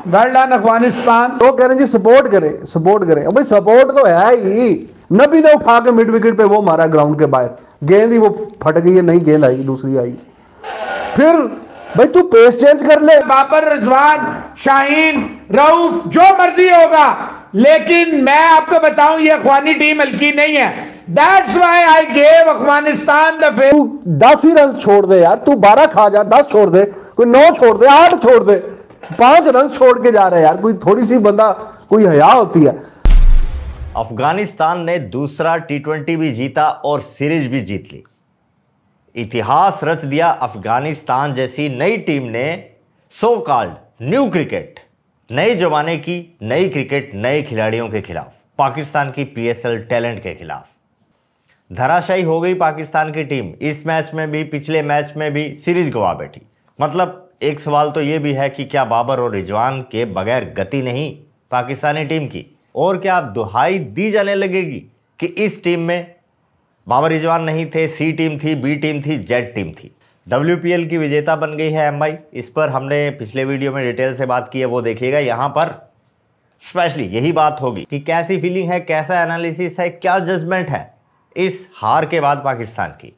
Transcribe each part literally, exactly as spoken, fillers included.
Well done Afghanistan. तो कह रहे हैं जी सपोर्ट करें सपोर्ट करें, भाई सपोर्ट तो है ही। नबी ने उठा के मिड विकेट पे वो मारा ग्राउंड के बाहर, गेंद ही वो फट गई है, नहीं गेंद आई दूसरी आई। फिर भाई तू पेस चेंज कर ले। बाबर, रिजवान, शाहीन, रऊफ, जो मर्जी होगा, लेकिन मैं आपको बताऊं ये अफगानी टीम हल्की नहीं है। That's why I gave Afghanistan the favour. तू दस ही रन छोड़ दे यार, तू बारह खा जा, दस छोड़ दे, कोई नौ छोड़ दे, आठ छोड़ दे, पांच रन छोड़ के जा रहे हैं यार, कोई थोड़ी सी बंदा कोई हया होती है। अफगानिस्तान ने दूसरा टी ट्वेंटी भी जीता और सीरीज भी जीत ली। इतिहास रच दिया अफगानिस्तान जैसी नई टीम ने। सो कॉल्ड न्यू क्रिकेट, नए जमाने की नई क्रिकेट, नए खिलाड़ियों के खिलाफ, पाकिस्तान की पीएसएल टैलेंट के खिलाफ धराशायी हो गई पाकिस्तान की टीम। इस मैच में भी, पिछले मैच में भी सीरीज गवा बैठी। मतलब एक सवाल तो यह भी है कि क्या बाबर और रिजवान के बगैर गति नहीं पाकिस्तानी टीम की? और क्या अब दुहाई दी जाने लगेगी कि इस टीम में बाबर रिजवान नहीं थे, सी टीम थी, बी टीम थी, जेड टीम थी। डब्ल्यूपीएल की विजेता बन गई है एमआई। इस पर हमने पिछले वीडियो में डिटेल से बात की है, वो देखिएगा। यहाँ पर स्पेशली यही बात होगी कि कैसी फीलिंग है, कैसा एनालिसिस है, क्या जजमेंट है इस हार के बाद पाकिस्तान की।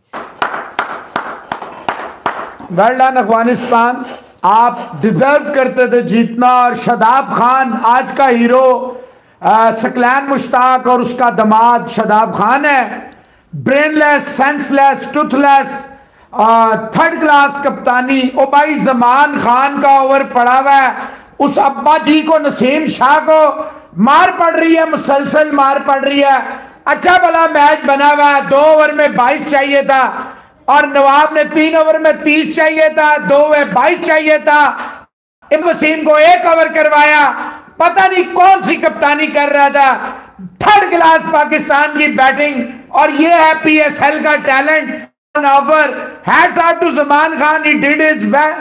वेल डन अफगानिस्तान, आप डिजर्व करते थे जीतना। और शादाब खान आज का हीरो सकलैन मुश्ताक और उसका दामाद शादाब खान है। Brainless, senseless, toothless, third class कप्तानी। ओ भाई जमान खान का ओवर पड़ा हुआ है, उस अब्बा जी को, नसीम शाह को मार पड़ रही है, मुसलसल मार पड़ रही है। अच्छा भला मैच बना हुआ है, दो ओवर में बाईस चाहिए था और नवाब ने तीन ओवर में तीस चाहिए था, दो में बाईस चाहिए था। इन वसीम को एक ओवर करवाया, पता नहीं कौन सी कप्तानी कर रहा था। थर्ड क्लास पाकिस्तान की बैटिंग, और ये है पीएसएल का talent. Offer hats off to Zaman Khan, he did his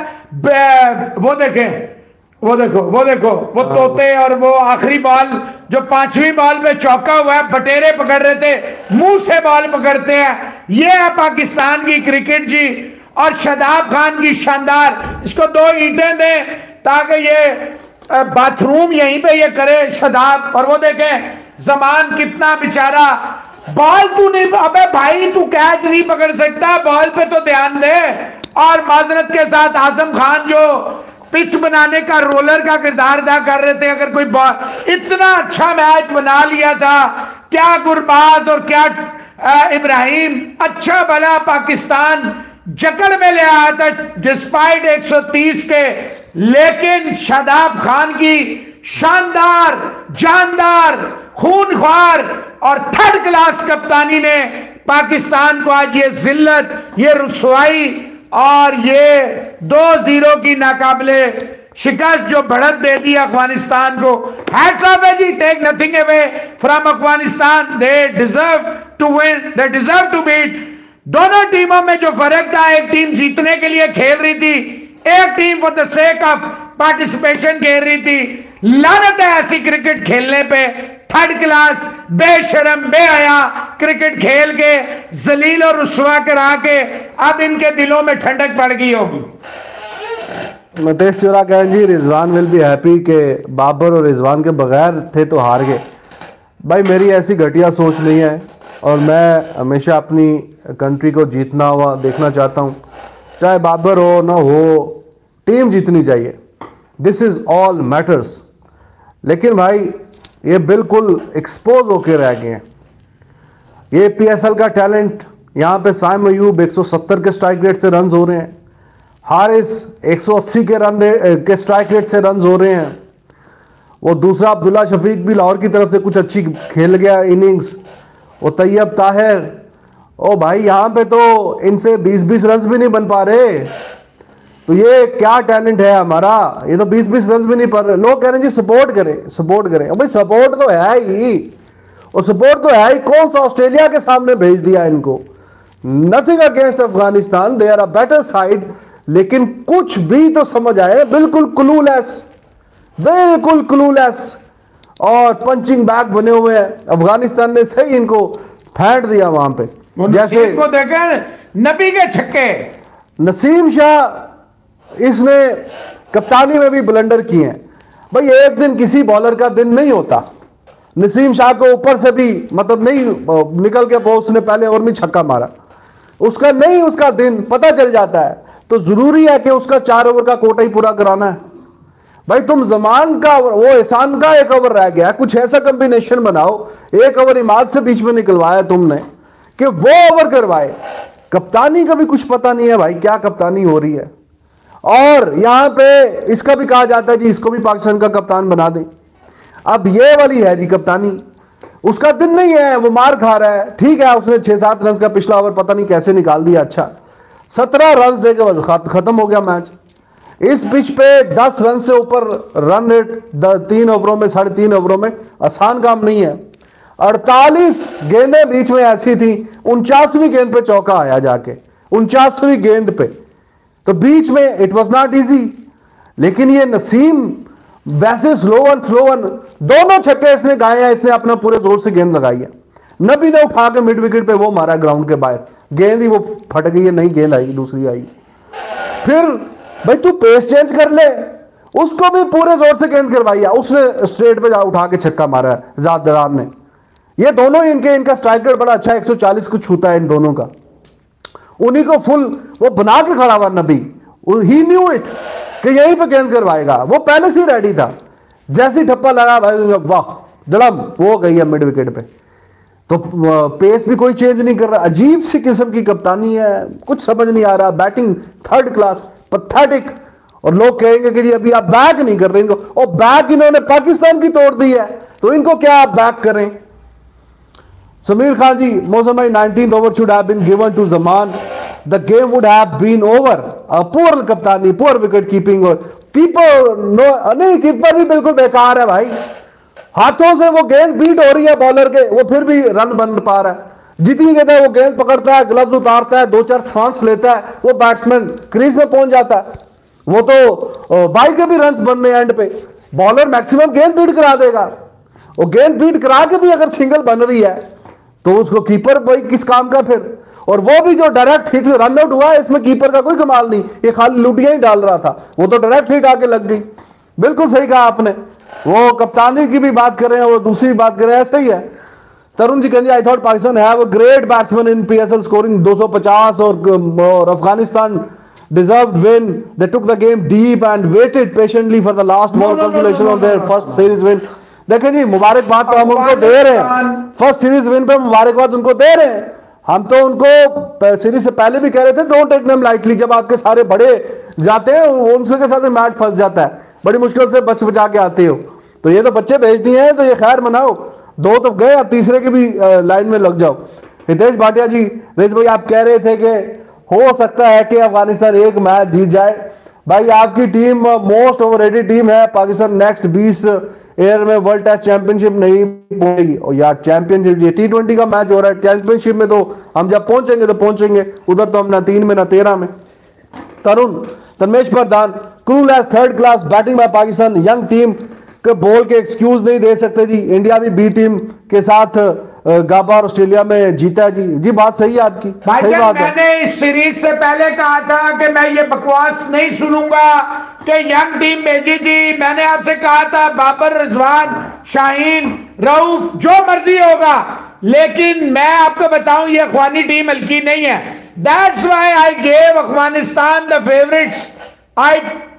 best. वो देखें, वो देखो, वो देखो, वो तोते, और वो आखिरी बॉल जो पांचवी बॉल पे चौका हुआ है, बटेरे पकड़ रहे थे, मुंह से बॉल पकड़ते हैं। ये है पाकिस्तान की क्रिकेट जी। और शादाब खान की शानदार, इसको दो ईंटें दें ताकि ये बाथरूम यहीं पे ये करे शादाब। और वो देखें जमान कितना बेचारा, बॉल तू नहीं, अबे भाई तू कैच नहीं पकड़ सकता, बॉल पे तो ध्यान दे। और माजरत के साथ आजम खान जो पिच बनाने का रोलर का किरदार अदा कर रहे थे, अगर कोई बॉल, इतना अच्छा मैच बना लिया था। क्या गुरबाज और क्या इब्राहिम, अच्छा भला पाकिस्तान जकड़ में ले आया था डिस्पाइट एक सौ तीस के। लेकिन शादाब खान की शानदार, जानदार, खूनख्वार और थर्ड क्लास कप्तानी ने पाकिस्तान को आज ये जिल्लत, ये रुसवाई और ये दो जीरो की नाकाबिले शिकस्त जो बढ़त दे दी अफगानिस्तान को। हैट्स ऑफ है जी, take nothing away from Afghanistan, they deserve to win, they deserve to beat. दोनों टीमों में जो फर्क था, एक टीम जीतने के लिए खेल रही थी, एक team for the sake of participation खेल रही थी। लानत है ऐसी क्रिकेट खेलने पे, थर्ड क्लास बेशरम बेहया क्रिकेट खेल के जलील और रुसवा करा के अब इनके दिलों में ठंडक पड़ गई होगी। मतेश चोरा कहें ji Rizwan will be happy के बाबर और रिजवान के बगैर थे तो हार गए। भाई मेरी ऐसी घटिया सोच नहीं है और मैं हमेशा अपनी कंट्री को जीतना हुआ देखना चाहता हूँ, चाहे बाबर हो ना हो, टीम जीतनी चाहिए, दिस इज़ ऑल मैटर्स। लेकिन भाई ये बिल्कुल एक्सपोज होके रह गए हैं। ये पीएसएल का टैलेंट, यहाँ पे साइम अयूब एक सौ सत्तर के स्ट्राइक रेट से रन्स हो रहे हैं, हारिस एक सौ अस्सी के रन के स्ट्राइक रेट से रन्स हो रहे हैं। वो दूसरा अब्दुल्ला शफीक भी लाहौर की तरफ से कुछ अच्छी खेल गया इनिंग्स। वो तैयब ताहिर, ओ भाई यहाँ पे तो इनसे बीस बीस रन भी नहीं बन पा रहे। तो ये क्या टैलेंट है हमारा, ये तो बीस बीस रन भी नहीं पा रहे। लोग कह रहे हैं जी सपोर्ट करें सपोर्ट करें, भाई सपोर्ट तो है ही, और सपोर्ट तो है ही। कौन सा ऑस्ट्रेलिया के सामने भेज दिया इनको, nothing against Afghanistan, they are a better side, लेकिन कुछ भी तो समझ आए, बिल्कुल क्लूलेस, बिल्कुल क्लूलेस और पंचिंग बैग बने हुए हैं। अफगानिस्तान ने सही इनको फेंट दिया वहां पे। जैसे को देखें नबी के छक्के, नसीम शाह इसने कप्तानी में भी ब्लंडर किए हैं। भाई एक दिन किसी बॉलर का दिन नहीं होता। नसीम शाह को ऊपर से भी मतलब नहीं निकल के वो उसने पहले ओवर में छक्का मारा, उसका नहीं उसका दिन पता चल जाता है। तो जरूरी है कि उसका चार ओवर का कोटा ही पूरा कराना है। भाई तुम जमान का वो एहसान का एक ओवर रह गया, कुछ ऐसा कॉम्बिनेशन बनाओ, एक ओवर इमाद से बीच में निकलवाया तुमने कि वो ओवर करवाए। कप्तानी का भी कुछ पता नहीं है भाई, क्या कप्तानी हो रही है। और यहां पे इसका भी कहा जाता है जी इसको भी पाकिस्तान का कप्तान बना दें। अब ये वाली है जी कप्तानी, उसका दिन नहीं है, वो मार खा रहा है, ठीक है उसने छह सात रन का पिछला ओवर पता नहीं कैसे निकाल दिया, अच्छा सत्रह रन देकर खत्म हो गया मैच। इस पिच पे दस रन से ऊपर रन रेट तीन ओवरों में साढ़े तीन ओवरों में आसान काम नहीं है। अड़तालीस गेंदें बीच में ऐसी थी, उनचासवीं गेंद पे चौका आया जाके, उनचासवीं गेंद पे, तो बीच में इट वाज नॉट इजी। लेकिन ये नसीम वैसे स्लो वन स्लो वन दोनों छक्के इसने गाए हैं, इसने अपना पूरे जोर से गेंद लगाई है। नबी ने उठा के मिड विकेट पे वो मारा ग्राउंड के बाहर, गेंद ही वो फट गई है, नई गेंद आई दूसरी आई। फिर भाई तू पेस चेंज कर ले, उसको भी पूरे जोर से गेंद करवाई है, उसने स्ट्रेट पे जा उठा के छक्का मारा है ज़ादरार ने। ये दोनों इनके इनका स्ट्राइक रेट बड़ा अच्छा है, एक सौ चालीस को छूता है इन दोनों का। उन्हीं को फुल वो बना के खड़ा हुआ नबी, ही न्यू इट कि यहीं पे गेंद करवाएगा, वो पहले से ही रेडी था। जैसे ठप्पा लगा भाई वाह दड़म वो गई है मिड विकेट पे। तो पेस भी कोई चेंज नहीं कर रहा, अजीब सी किस्म की कप्तानी है, कुछ समझ नहीं आ रहा। बैटिंग थर्ड क्लास पैथेटिक, और लोग कहेंगे कि जी अभी आप बैक नहीं कर रहे इनको, और बैक इन्होंने पाकिस्तान की तोड़ दी है तो इनको क्या आप बैक करें। समीर खान जी, मौसम भाई nineteenth over should have been given to Zaman, the game would have been over. Poor कप्तानी, पुअर विकेट कीपिंग, और कीपर नो नहीं कीपर भी बिल्कुल बेकार है भाई, हाथों से वो गेंद बीट हो रही है बॉलर के, वो फिर भी रन बन पा रहा है। जितनी गेंद है वो गेंद पकड़ता है, ग्लव्स उतारता है, दो चार सांस लेता है, वो बैट्समैन क्रीज में पहुंच जाता है। वो तो बाई के भी रन बनने एंड पे, बॉलर मैक्सिमम गेंद बीट करा देगा। वो गेंद बीट करा के भी अगर सिंगल बन रही है तो उसको कीपर भाई किस काम का फिर। और वो भी जो डायरेक्ट हिट रन आउट हुआ है, इसमें कीपर का कोई कमाल नहीं, ये खाली लुटियां ही डाल रहा था, वो तो डायरेक्ट हिट आके लग गई। बिल्कुल सही कहा आपने। वो कप्तानी की भी बात कर रहे हैं, वो दूसरी बात कर रहे हैं, सही है। तरुण जी कहते I thought Pakistan have a great batsman in PSL scoring दो सौ पचास, और Afghanistan deserved win. They took the game deep and waited patiently for the last ball calculation of their first series win. देखें जी मुबारकबाद तो हम उनको दे रहे हैं, फर्स्ट सीरीज विन पे मुबारकबाद उनको दे रहे हैं। हम तो उनको सीरीज से पहले भी कह रहे थे डोंट टेक देम लाइटली, जब आपके सारे बड़े जाते हैं उनसे के साथ मैच फंस जाता है, बड़ी मुश्किल से बच बचा के आते हो। तो ये तो बच्चे भेज दिए हैं, तो ये खैर मनाओ, दो तो गए, अब तीसरे की भी लाइन में लग जाओ। हितेश भाटिया जी, रेज भाई आप कह रहे थे कि हो सकता है कि अफगानिस्तान एक मैच जीत जाए। भाई आपकी टीम मोस्ट ओवररेटेड टीम है, पाकिस्तान नेक्स्ट बीस एयर में वर्ल्ड टेस्ट चैंपियनशिप नहीं पहुंचेगी। और यार चैंपियनशिप ये टी ट्वेंटी का मैच हो रहा है, चैंपियनशिप में तो हम जब पहुंचेंगे तो पहुंचेंगे, उधर तो हम ना तीन में ना तेरह में। Tarun Tanmesh Pradhan, clueless third class batting by Pakistan, young team के बॉल के एक्सक्यूज नहीं दे सकते जी। इंडिया भी बी टीम के साथ गाबा और ऑस्ट्रेलिया में जीता है जी। जी बात सही है आपकी, सही बात है। मैंने इस सीरीज से पहले कहा था कि मैं ये बकवास नहीं सुनूंगा कि यंग टीम भेजी थी। मैंने आपसे कहा था बाबर, रिजवान, शाहीन, रऊफ, जो मर्जी होगा, लेकिन मैं आपको बताऊं ये अफगानी टीम हल्की नहीं है। That's why I gave Afghanistan the favourites, I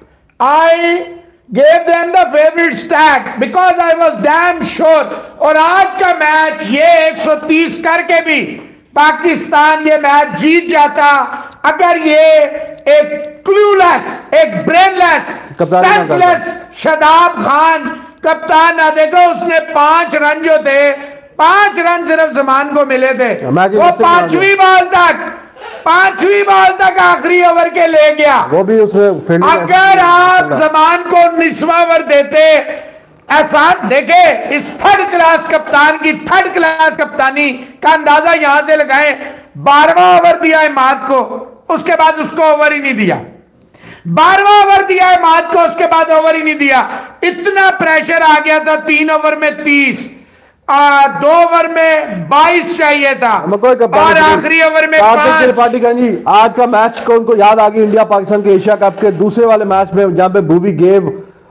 I gave them the favorite stack because I was damn sure। और आज का मैच ये एक सौ तीस करके भी पाकिस्तान ये मैच जीत जाता अगर ये एक क्लूलेस, एक ब्रेनलेस, सेंसलेस शादाब खान कप्तान ना। देखो उसने पांच रन जो थे, पांच रन सिर्फ जमान को मिले थे, वो पांचवी बॉल तक पांचवी बॉल तक आखिरी ओवर के ले गया। वो भी उसमें अगर आप जमान को उन्नीसवां ओवर देते, ऐसा देखे इस थर्ड क्लास कप्तान की थर्ड क्लास कप्तानी का अंदाजा यहां से लगाएं। बारहवां ओवर दिया है मात को, उसके बाद उसको ओवर ही नहीं दिया। बारहवां ओवर दिया है मात को, उसके बाद ओवर ही नहीं दिया। इतना प्रेशर आ गया था, तीन ओवर में तीस, आ, दो ओवर में बाईस चाहिए था, और आखिरी ओवर में त्रिपाठी का जी आज का मैच को उनको याद आ गई इंडिया पाकिस्तान के एशिया कप के दूसरे वाले मैच में, जहां पे भूवी गेव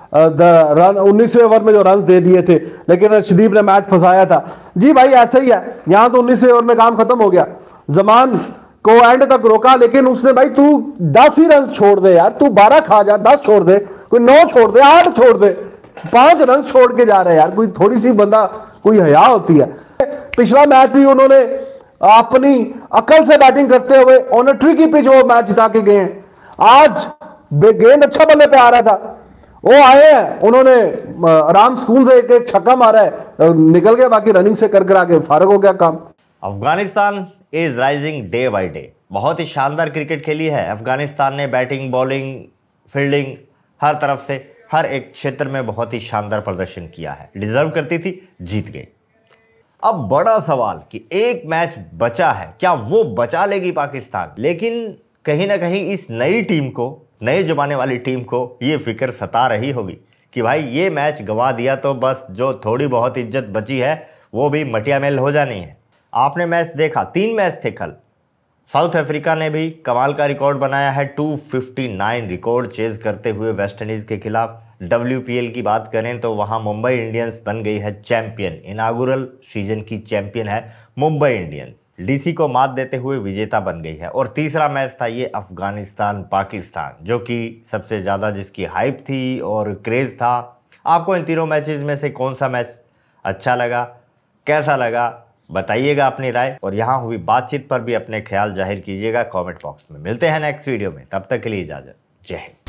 रन उन्नीसवें ओवर में जो रन दे दिए थे, लेकिन अर्शदीप ने मैच फंसाया था। जी भाई ऐसा ही है, यहां तो उन्नीसवें ओवर में काम खत्म हो गया, जमान को एंड तक रोका, लेकिन उसने भाई तू दस ही रन छोड़ दे यार, तू बारह खा जा, दस छोड़ दे, कोई नौ छोड़ दे, आठ छोड़ दे, पांच रन छोड़ के जा रहे हैं यार, कोई थोड़ी सी बंदा कोई हया होती है। पिछला मैच भी उन्होंने अपनी अकल से बैटिंग करते हुए ऑन अ ट्रिकी पिच वो मैच जिता के गए हैं। आज गेंद अच्छा बल्ले पे आ रहा था, वो आए हैं, उन्होंने आराम सुकून से एक एक छक्का मारा है, निकल गया, बाकी रनिंग से कर कर आके फारग हो गया काम। Afghanistan is rising day by day. बहुत ही शानदार क्रिकेट खेली है अफगानिस्तान ने, बैटिंग, बॉलिंग, फील्डिंग, हर तरफ से हर एक क्षेत्र में बहुत ही शानदार प्रदर्शन किया है। डिजर्व करती थी, जीत गई। अब बड़ा सवाल कि एक मैच बचा है, क्या वो बचा लेगी पाकिस्तान? लेकिन कहीं ना कहीं इस नई टीम को, नए जमाने वाली टीम को ये फिक्र सता रही होगी कि भाई ये मैच गंवा दिया तो बस जो थोड़ी बहुत इज्जत बची है वो भी मटिया मेल हो जानी है। आपने मैच देखा, तीन मैच थे कल। साउथ अफ्रीका ने भी कमाल का रिकॉर्ड बनाया है, दो सौ उनसठ रिकॉर्ड चेज करते हुए वेस्ट इंडीज के खिलाफ। डब्ल्यूपीएल की बात करें तो वहां मुंबई इंडियंस बन गई है चैंपियन, इनागुरल सीजन की चैंपियन है मुंबई इंडियंस, डीसी को मात देते हुए विजेता बन गई है। और तीसरा मैच था ये अफगानिस्तान पाकिस्तान, जो कि सबसे ज़्यादा जिसकी हाइप थी और क्रेज़ था। आपको इन तीनों मैचेस में से कौन सा मैच अच्छा लगा, कैसा लगा, बताइएगा अपनी राय, और यहाँ हुई बातचीत पर भी अपने ख्याल जाहिर कीजिएगा कमेंट बॉक्स में। मिलते हैं नेक्स्ट वीडियो में, तब तक के लिए इजाज़त, जय हिंद।